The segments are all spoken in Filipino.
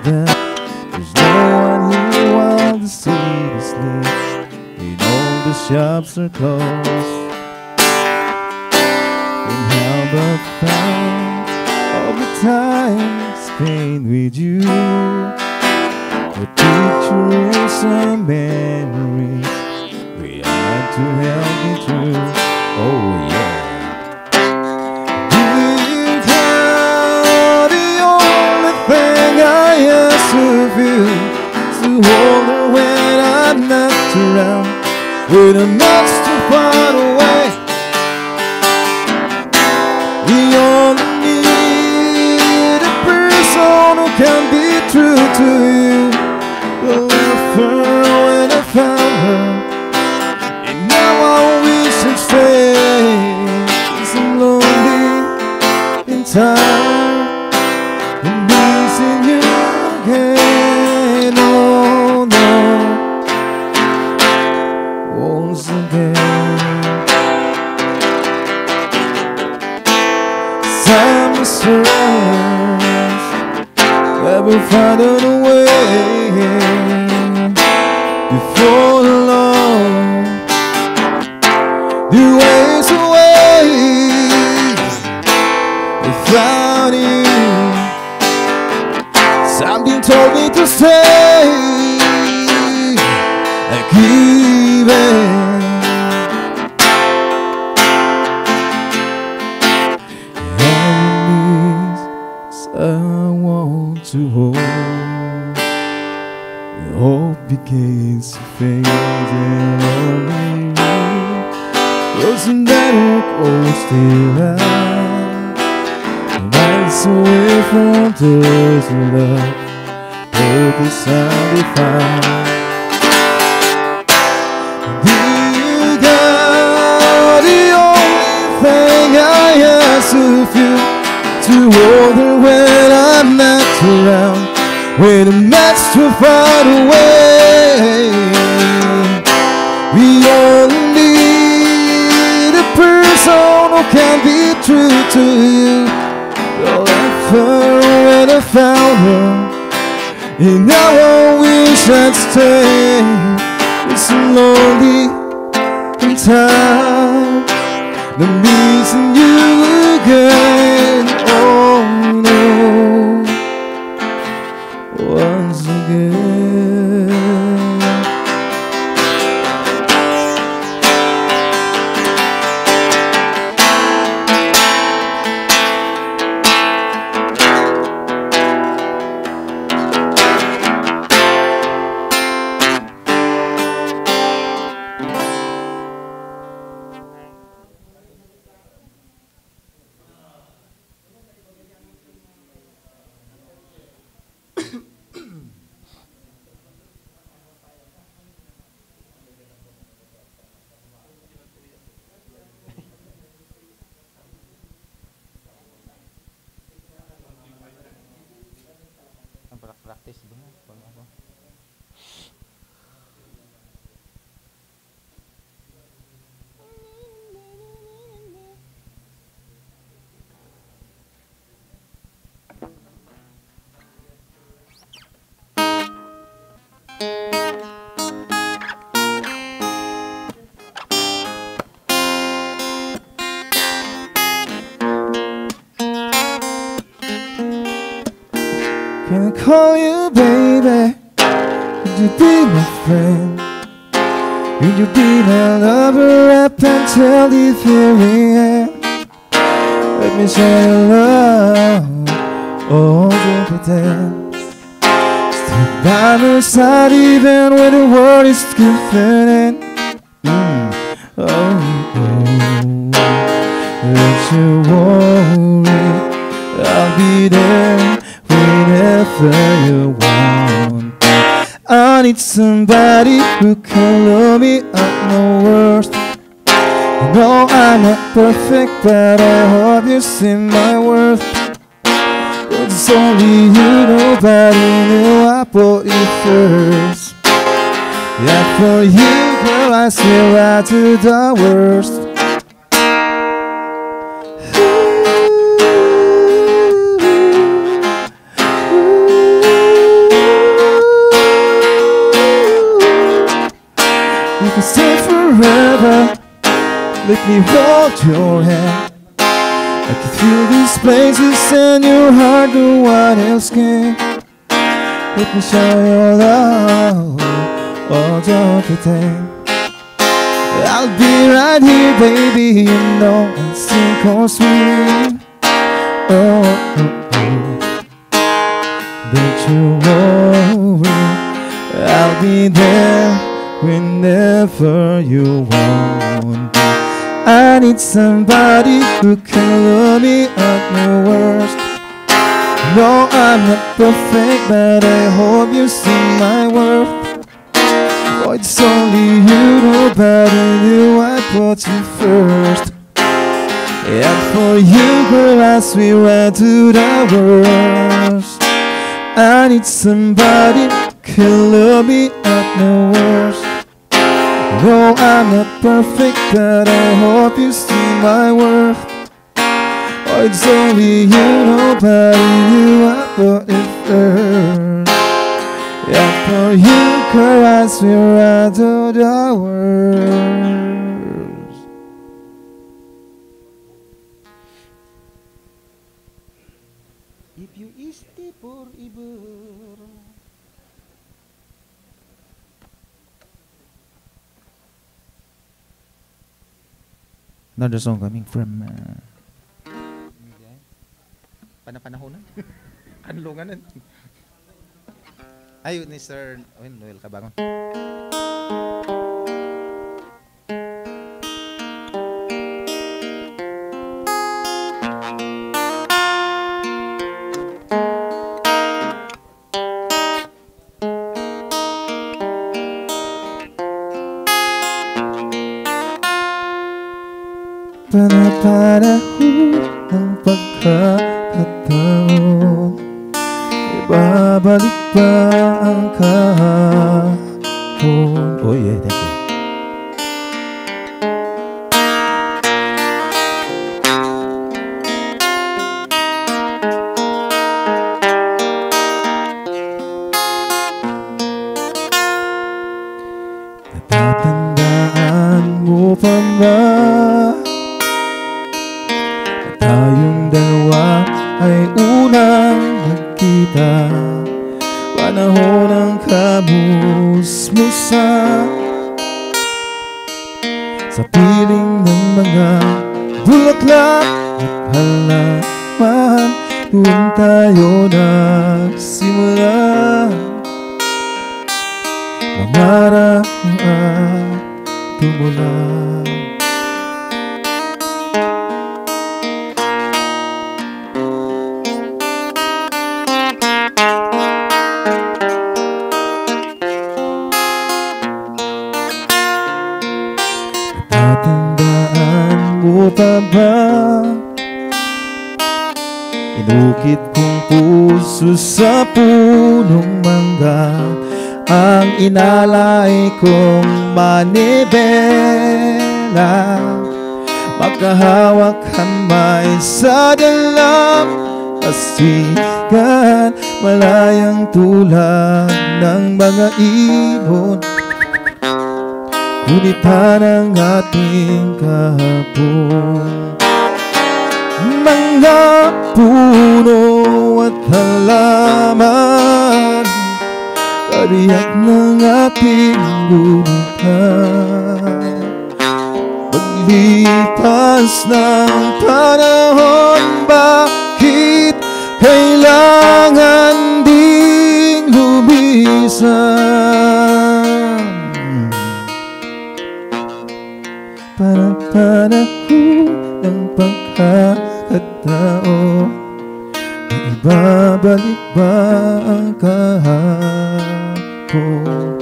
that there's no one here while the city sleeps and all the shops are closed. And how about thought all the time spent with you? A picture and some memories we had to help me through. Oh yeah. To hold her when I'm not around, with a match too far away. We only need a person who can be true to you. I left her when I found her, and now I wish I'd stay. Cause I'm lonely in time and missing you again. Time is rush, never find a way. Before long, the ways away without you. Something told me to stay. I give it. I want to hold. The hope begins to fade, and only you wasn't that old still out. Miles away from those who love, purpose undefined. You got the only thing I ask of you, to hold her when I'm not around, when I'm not too far away. We only need a person who can be true to you. I left her when I found her, and now I wish I'd stay. It's lonely in time, I'm missing you again. Oh no, once again. Praktis benar kalau apa. Can I call you baby? Could you be my friend? Could you be my lover up until the very end? Let me show you love, oh don't pretend. Stick by my side even when the world is confident. Oh, don't you worry, I'll be there whenever you want. I need somebody who can love me at my worst. No, I'm not perfect, but I hope you see my worth. But it's only you, nobody knew I put you first. Yeah, for you, girl, I swear I do the worst. can stay forever. Let me hold your hand. I can feel these places and your heart, no one else can. Let me show your love, oh don't pretend. I'll be right here, baby, you know, and sink or swim. Oh, oh, oh. Don't you worry, I'll be there whenever you want me. I need somebody who can love me at my worst. No, I'm not perfect, but I hope you see my worth. Oh, it's only you, nobody knew I put you first. And for you, girl, I swear I do the worst. I need somebody who can love me at my worst. No, I'm not perfect, but I hope you see my worth. Oh, it's only you, nobody knew I put it first. Yeah, for you, girl, I swear I do the worst. If you stay forever. Another song coming from Panahon na. Kanlungan na. Ayun ni Sir Noel Cabangon. Panahon ng pagkakataon, ibabalik ba ang kahapon? Oh yeah, thank you. Natatandaan mo pa ba? Tayong dalawa ay unang nagkita, panahon ng kamusmusan, sa piling ng mga bulaklak at halaman. Doon tayo nagsimula, mangarap at tumulan. Natandaan mo pa ba? Inukit kong puso sa punong mangga, ang inalay kong manibela, makahawak kamay sa dalampasigan, malayang tulad ng mga ibon. Ngunit parang ating kahapon, mga puno at halaman, kariyak ng ating lunukan. Paglipas ng panahon, bakit kailangan ding lumisan? Parang panahon ng pagkakataon, na ibabalik ba ang kahapon?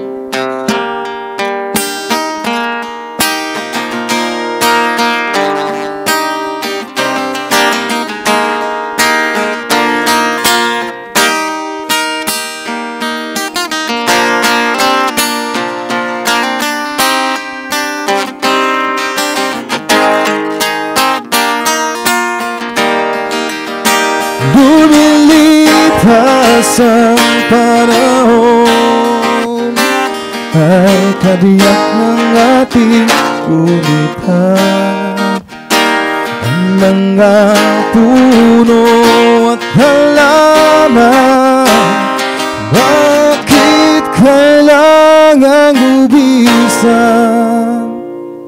Lumilipas ang panahon, ay kabiyak ng ating gumitan. Ang mga puno at halaman, bakit kailangang ubisan?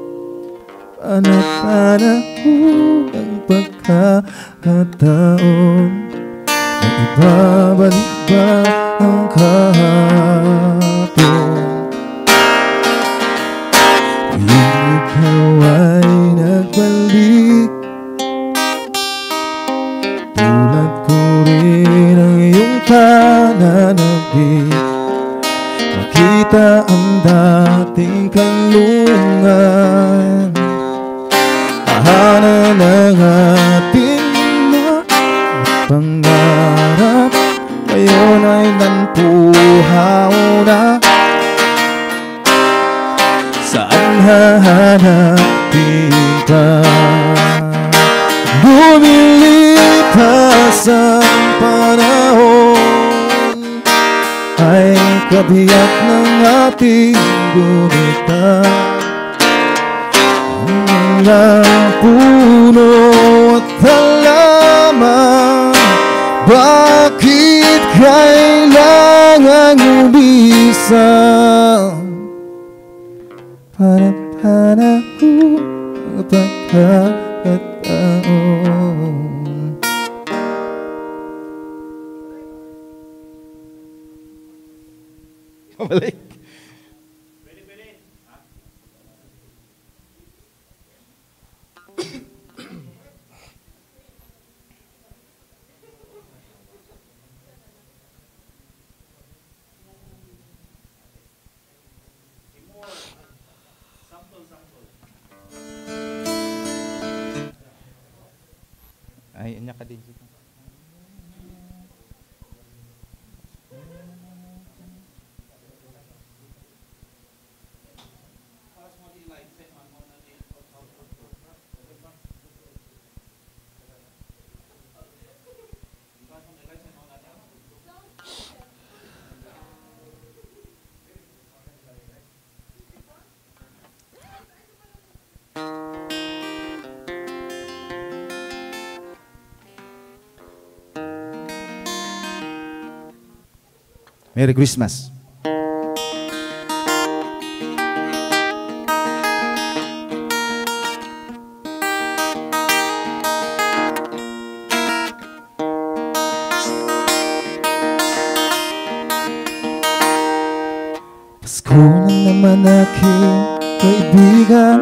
Panahon ang pagkakataon na ibabalik ba ang kahapon? Tuwing ikaw ay nagbalik, tulad ko rin ang iyong pananabik, makita ang dating kanlungan, tahanan ng ating mga pangarap, ngayon ay nantuhaw na. Saan hahanapin pa? Lumilipas ang panahon, ay kabiyak ng ating gumitan. Ang mga puno at halaman, bakit kailangang ubisan? Para panahon ang pagkakataon. Balik. Ay, anya ka din dito. Merry Christmas. Pasko na naman aking kaibigan,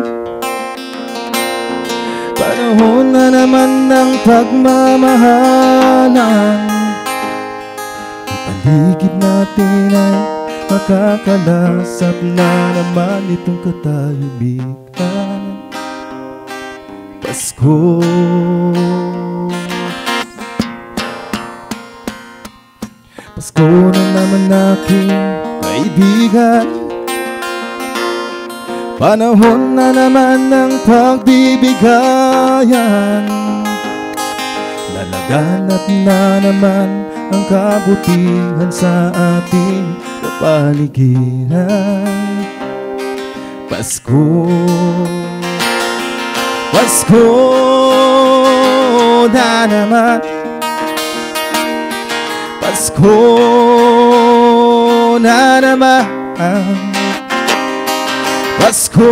panahon na naman ng pagmamahalan. Paligid natin ay makakalasap na naman itong katahimikan. Pasko, Pasko na naman aking kaibigan, panahon na naman ng pagbibigayan. Lalaganap na naman ang kabutihan sa ating kapaligiran. Pasko, Pasko na naman, Pasko na naman, Pasko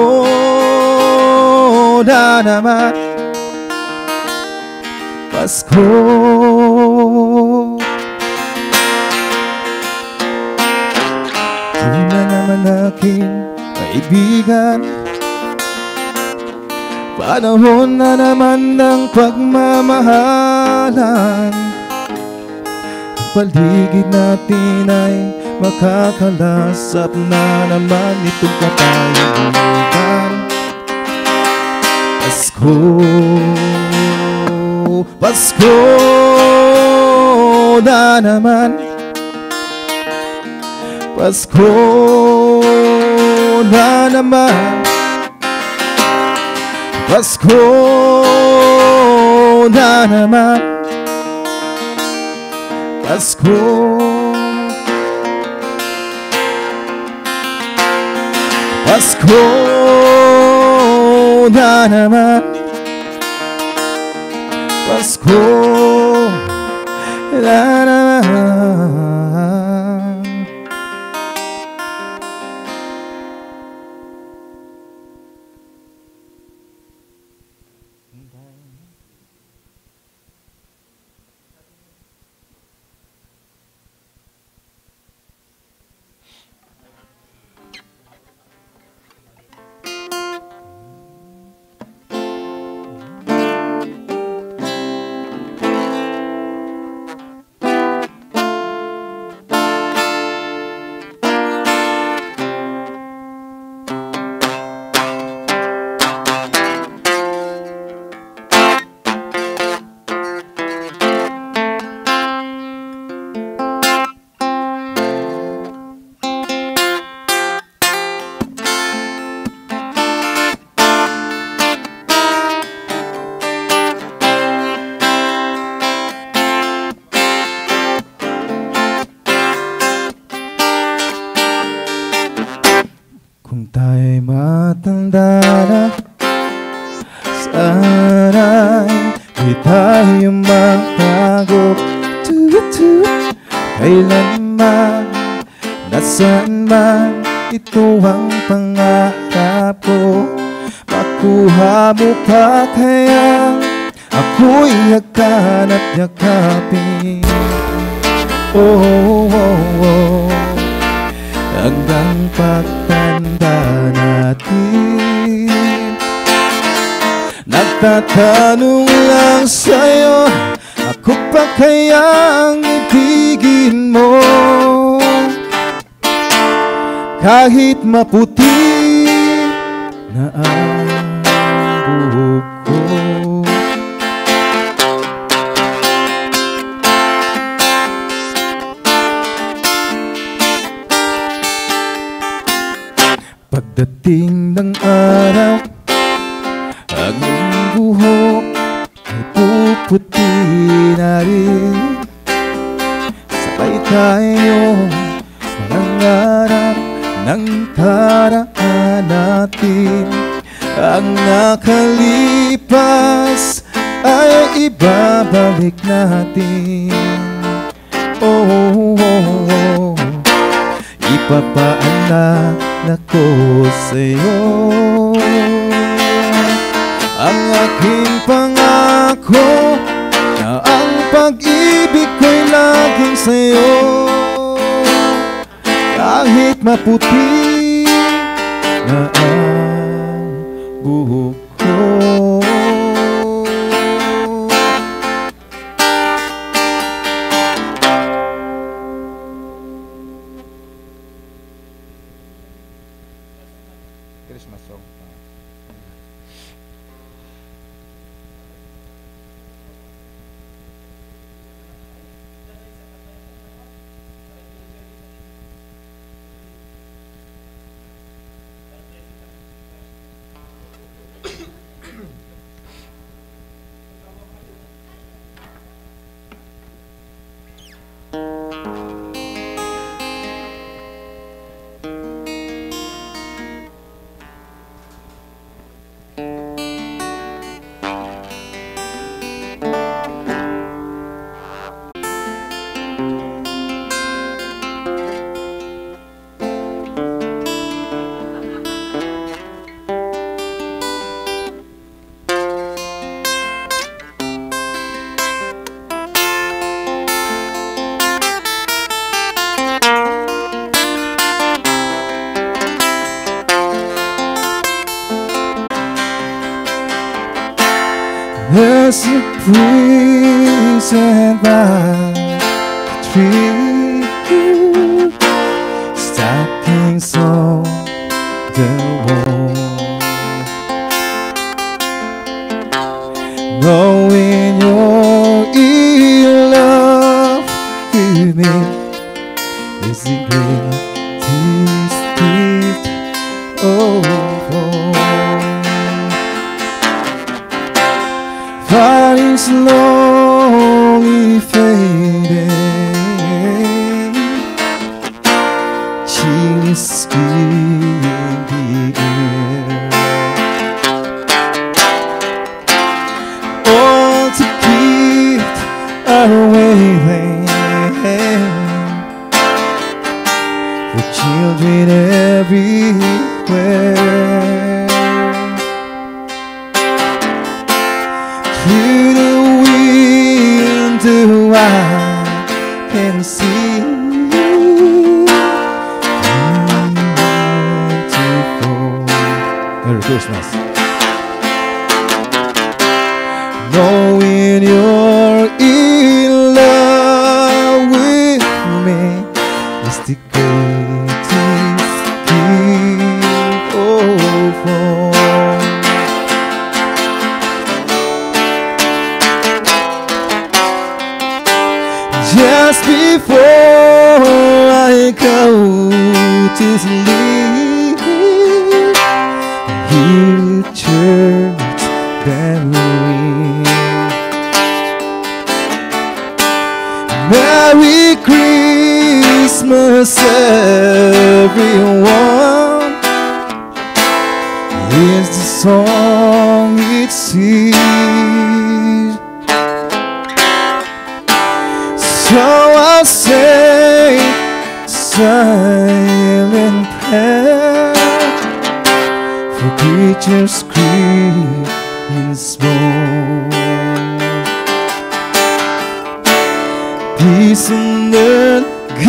na naman, Pasko. Di na naman aking kaibigan, panahon na naman ng pagmamahalan. Ang paligid natin ay makakalasap na naman itong katahimikan. Pasko, Pasko na naman, Pasko na naman, Pasko na naman, Pasko, Pasko na naman, Pasko na naman. Kung tayo'y matanda na, sana'y di tayo magbago. Kailanman, nasaan man, ito ang pangarap ko. Makuha mo pa kaya ako'y yakan at yakapin. Oh, oh, oh, oh. Hanggang pagtanda natin, nagtatanong lang sa'yo, ako pa kayang ibigin mo? Kahit maputi na ang buhok ko. Pagdating ng araw, ang iyong buhok ay puputi na rin. Sabay tayong mangarap ng karaan natin. Ang nakalipas ay ibabalik natin. Oh, oh, oh, oh. Ipapaalala ko sa'yo ang aking pangako, na ang pag-ibig ko'y laging sa'yo. Kahit maputi na ang buhok ko. Christmas song. There's a prison by the tree, stockings on the wall, knowing your love with me is the greatest gift of all. Fighting slowly fading, greetings in the air. All to keep our waiting for children everywhere. Through the window I can see beautiful. Merry Christmas. Knowing you're in love with me is the greatest gift of all. Just before I go to sleep, I hear the church bell ring. Merry Christmas, everyone, is the song it sings. So I'll say silent prayer for creatures great and small. Peace and earth,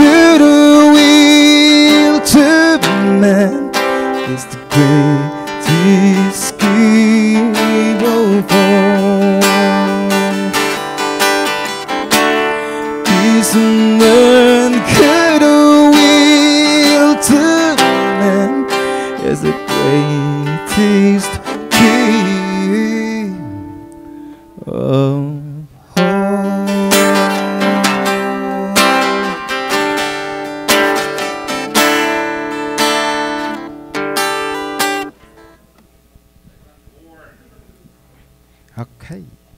goodwill to man is the greatest gift of all. Peace and earth, goodwill to man is the greatest gift of all. Okay.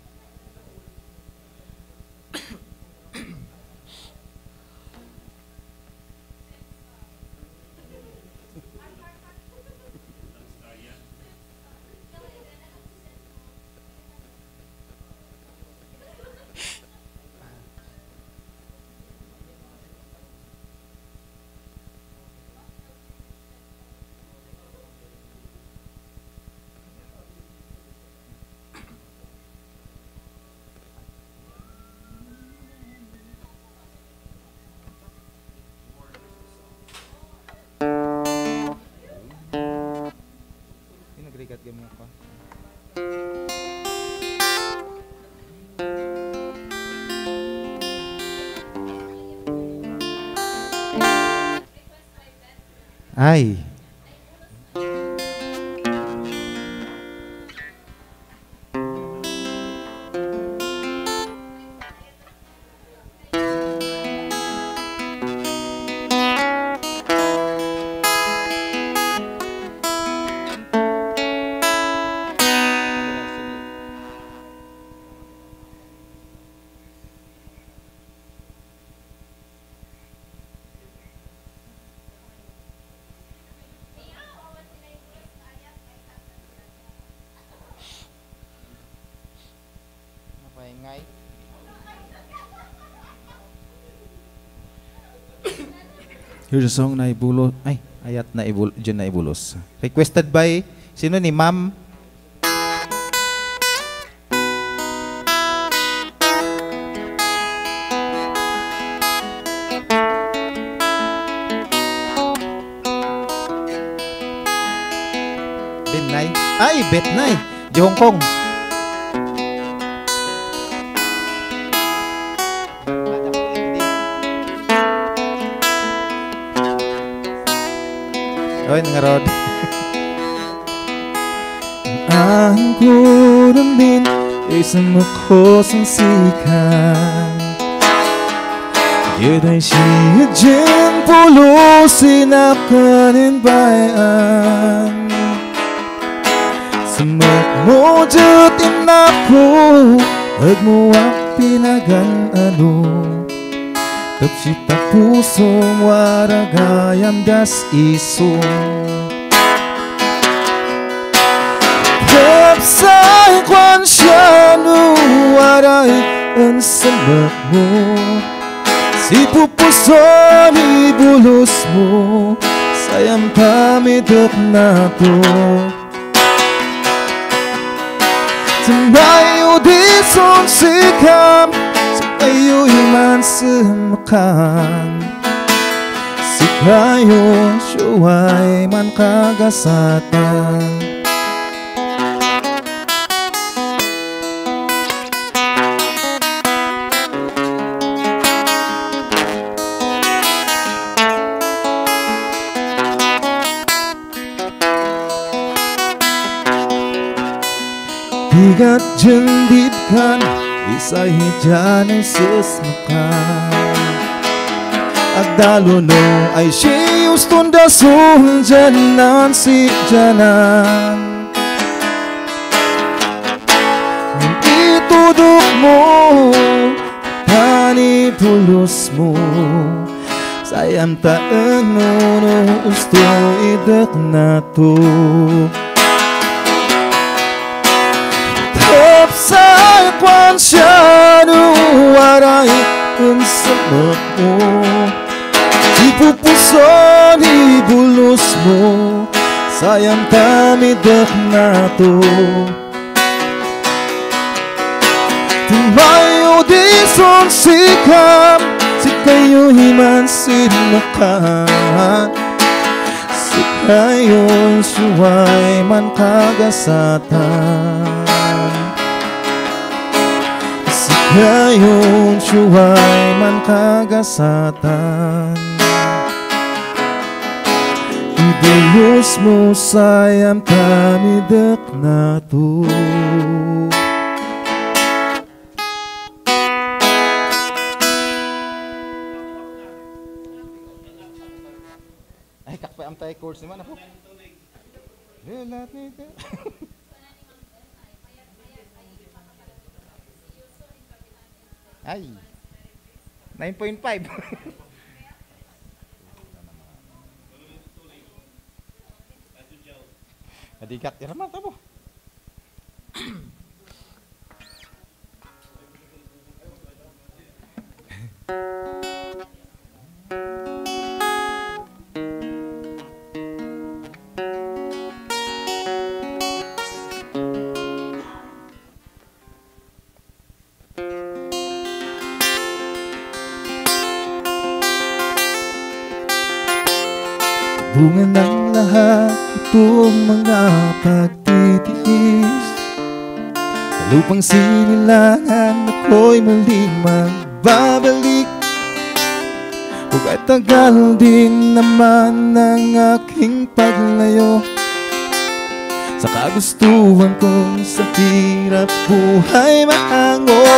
Nagrigat game mo ka. Ay. Ngay. Here's a song na ibulos. Ay, ayat na dyan na ibulos. Requested by sino ni Ma'am? Benay. Ay, Betnay. Di Hong Kong. Oy, ngarod. Ang kuramin isang makosang sikan. Yun ay siya dyan pulusin akanin bayan. Sumak mo dyan ako, huwag mo ang pinagan ano. Tapsita pusong waragayam das isong Tapsay kwan siya waray ang sabat mo Si pupuson ibulos mo Sayam kamidok na to Tambay Audition sikam Sa kayo'y man sumakam Si kayo siya'y man kagasatan Higat jendit kan Isa'y dyan ay susmakan Agdalo no ay siyus tundasun Janan si janan Itudok mo Panipulos mo Sayam taan no Usto idak na to Sa kwan siya waray ang samak mo Di pupuson ibulos mo Sayang kamidak na to Tumay Audition sikam Si kayo himan sinmakan Si kayo siya'y man kagasatan Ngayon siya'y man kagasatan Ibulos mo sayam kamidak na to Ay, kakpay ang tayo course naman ako. Lahat nito. 9.5. Adikat iraman tabo. Bunga ng lahat itong mga pagtitiis Sa lupang sinilangan ako'y muling magbabalik Huwag ay tagal din naman ng aking paglayo Sa kagustuhan kong sa hirap buhay maango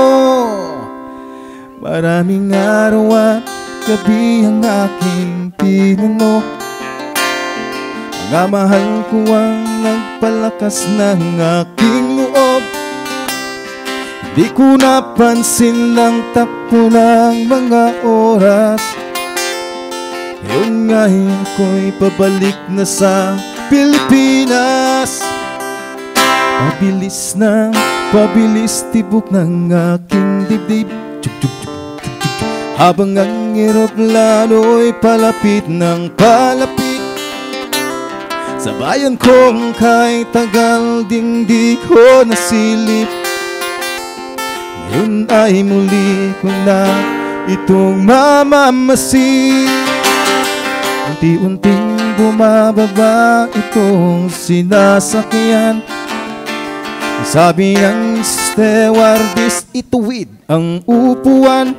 Maraming araw at gabi ang aking pinuno Mga mahal ko ang nagpalakas ng aking loob Di ko napansin ang takbo ng mga oras Ngayon ngayon ko'y pabalik na sa Pilipinas Pabilis tibok ng aking dibdib Habang ang eroplano'y palapit ng palapit Sa bayan kong kay tagal ding di ko nasilip Ngayon ay muli ko na itong mamamasid Unti-unting bumababa itong sinasakyan Sabi ng stewardess, ituwid ang upuan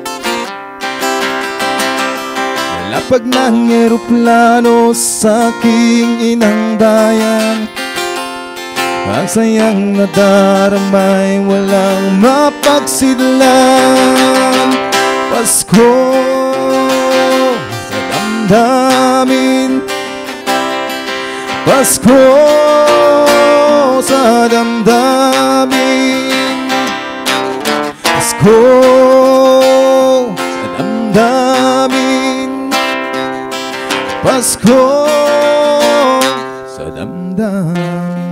Lapag ng eroplano sa aking inang bayan Ang sayang nadaramay walang mapagsidlan Pasko sa damdamin Pasko sa damdamin Pasko sa damdamin Pasko sa damdamin.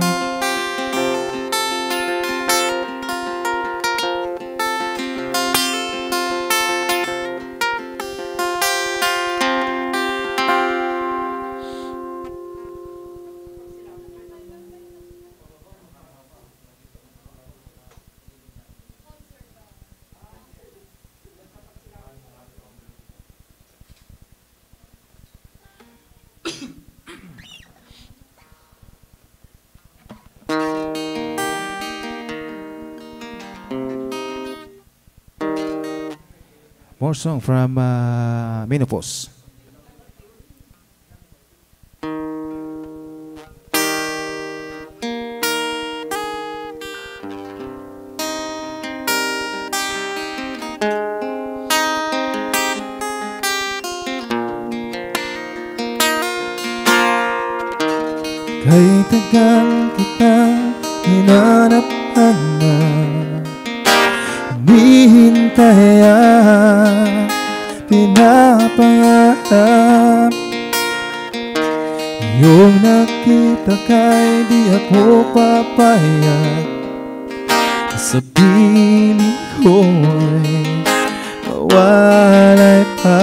More song from Menopause. Kay tagal kitang hinanap-hanap, hinihintay at pinapangarap. Yung nakita kay di ako papayag, sa piling ko'y mawalay pa.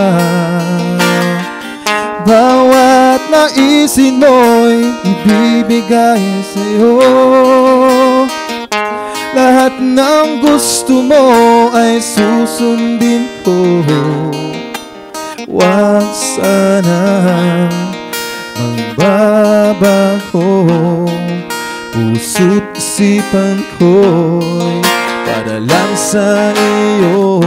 Bawat naisin mo'y ibibigay sa'yo, lahat ng gusto mo ay susundin ko. Huwag sanang magbabago, puso't isipan ko'y para lang sa iyo.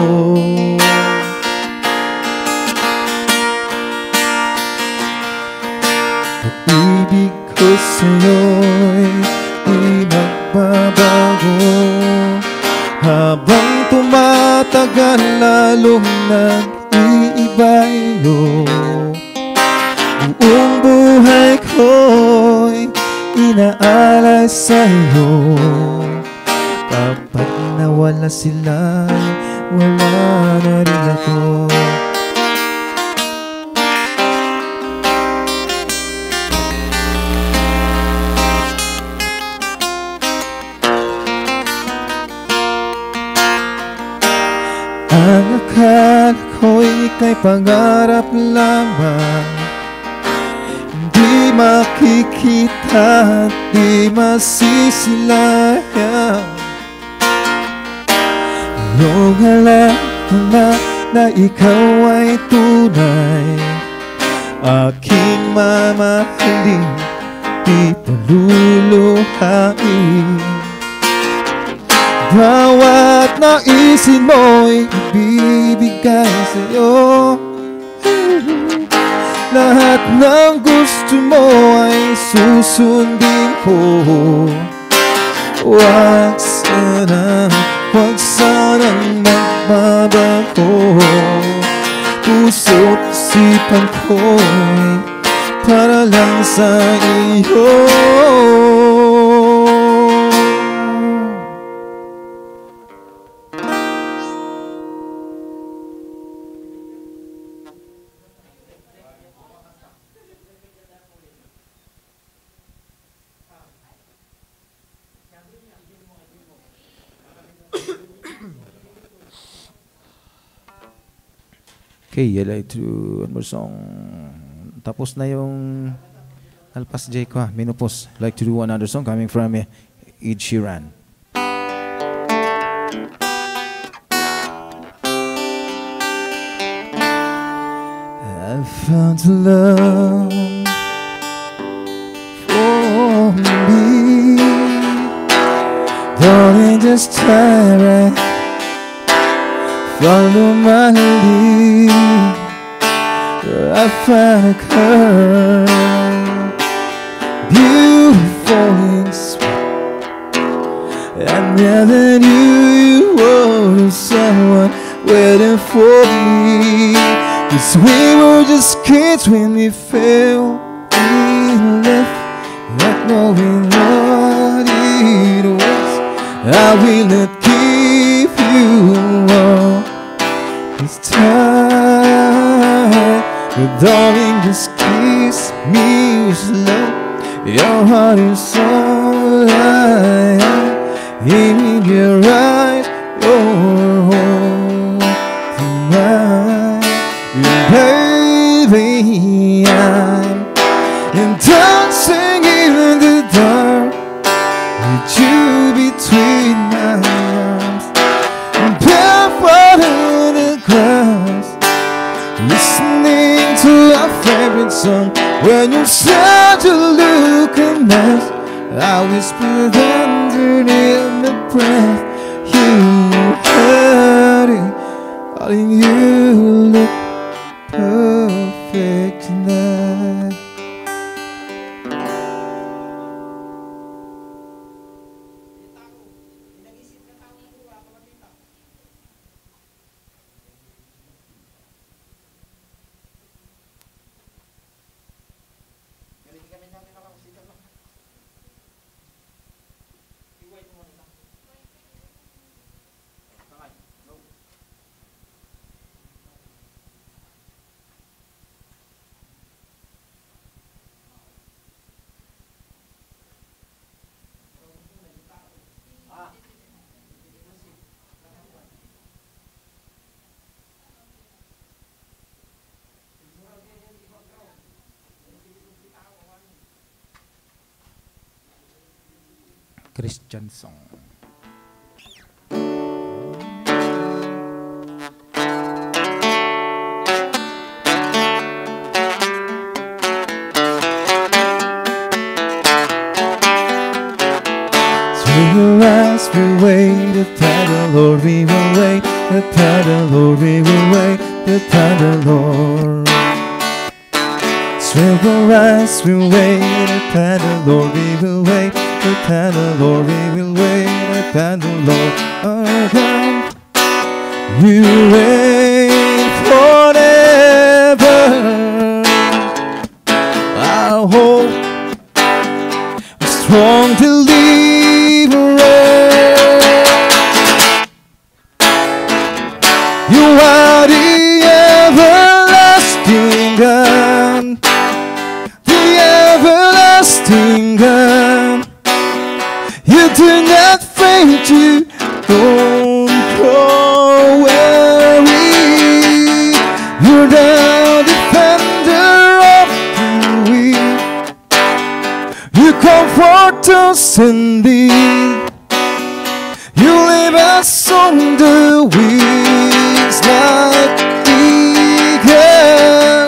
Pag-ibig ko sa'yo'y di magbabago, habang tumatagal lalong nag-iiba iyo. Buong buhay ko'y inaalay sa'yo, kapag nawala sila, wala na rin ako. Ang akala ko'y ika'y pangarap lamang, di makikita at di masisilayan. Iyong alam na ikaw ay tunay, aking mamahalin, di paluluhain. Bawat naisin mo'y ibibigay sa'yo, lahat ng gusto mo ay susundin ko. Huwag sanang magbabago, puso't isipan ko'y para lang sa iyo. Okay, I'd like to one more song. Tapos na yung Alpas J ko, Menopause. I'd like to do another song coming from Ed Sheeran. I found a love for me, darling, just try right. Follow my lead, I found a girl, beautiful and sweet. I never knew you were someone waiting for me, 'cause we were just kids when we fell in love, not knowing what it was. I will not give you all this time, but darling, just keep kiss me slow. Your heart is all I have. In your eyes, you're home tonight. Baby, I'm dancing in the dark with you between my arms, barefoot on the grass, listening to our favorite song. When you start to look a mess, I whispered underneath the breath. You heard it, darling, you look perfect tonight. Christian song. As we wait, the paddle, Lord, we will wait. The paddle, Lord, we will wait. The paddle, Lord. Swivel as we wait. The paddle, Lord, we will wait. The paddle, Lord, we will wait. The paddle, Lord, our God. You reign forever. Our hope, a strong deliverer. You are the everlasting God, the everlasting God. You do not faint, you don't grow weary. You're the defender of the weak. You comfort us indeed. You leave us on the wings like eagles.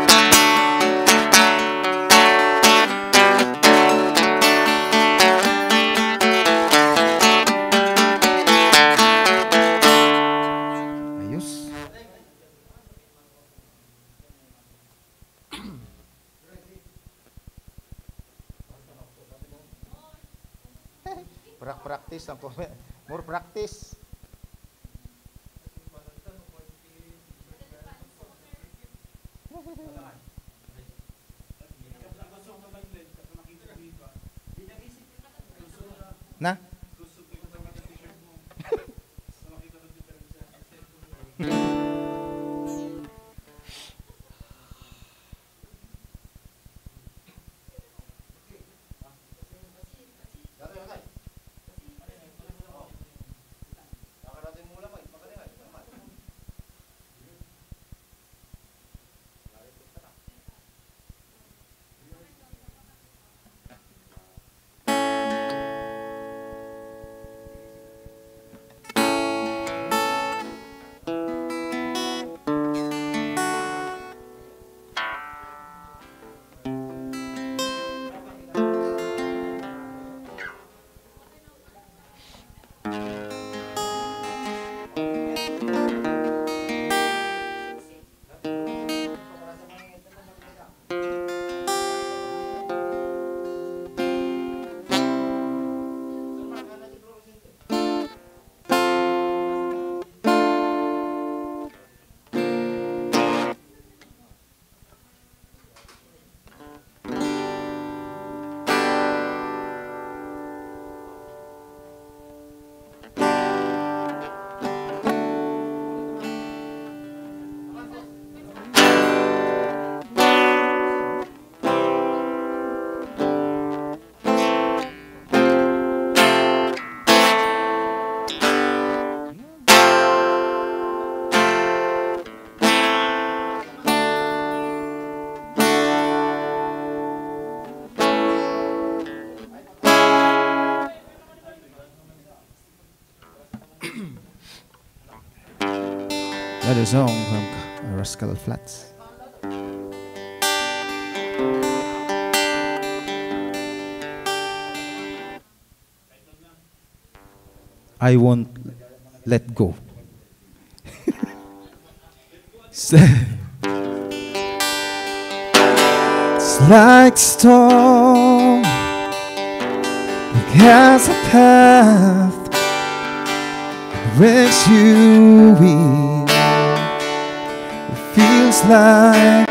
Ayos. Practice ang more practice. Na? Other song from Rascal Flatts. I won't let go. It's like storm that has a path which you will. It feels like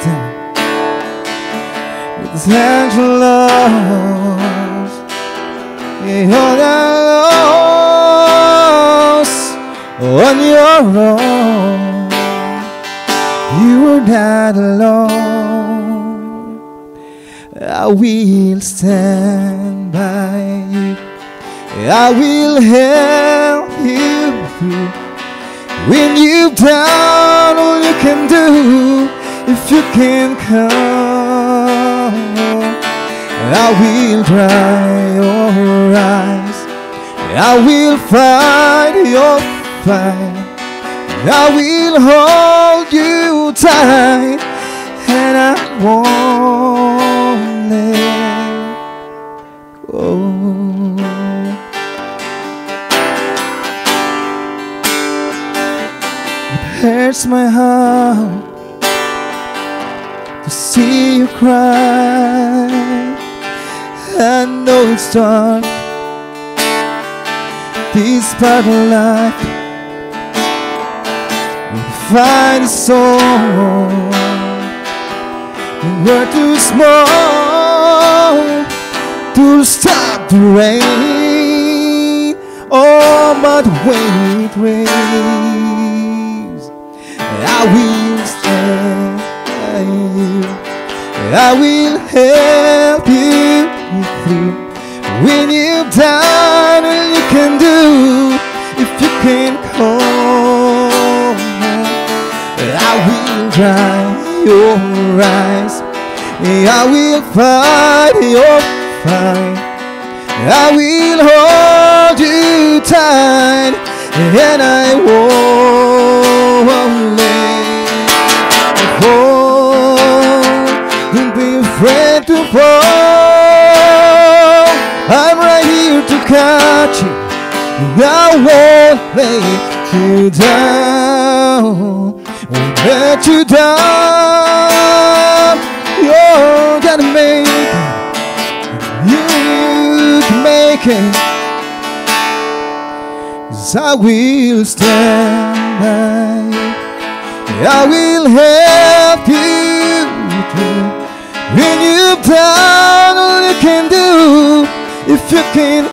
it's angel lost. You're lost on your own. You are not alone. I will stand by you. I will help you through. When you've done all you can do, if you can come, I will dry your eyes. I will fight your fight. I will hold you tight, and I won't let go. It hurts my heart to see you cry. I know it's dark, this part of life. Find a song, and we're too small to stop the rain. Oh, but when it rains, I will stand by you. I will help you through. When you've done all you can do, if you can call, I will dry your eyes. I will fight your fight. I will hold you tight, and I won't let go. Don't be afraid to fall. I'm right here to catch you. I won't let you down. Won't let you down. You're gonna make it. You can make it. 'Cause I will stand by you. I will help you through. When you've done all you can do, if you can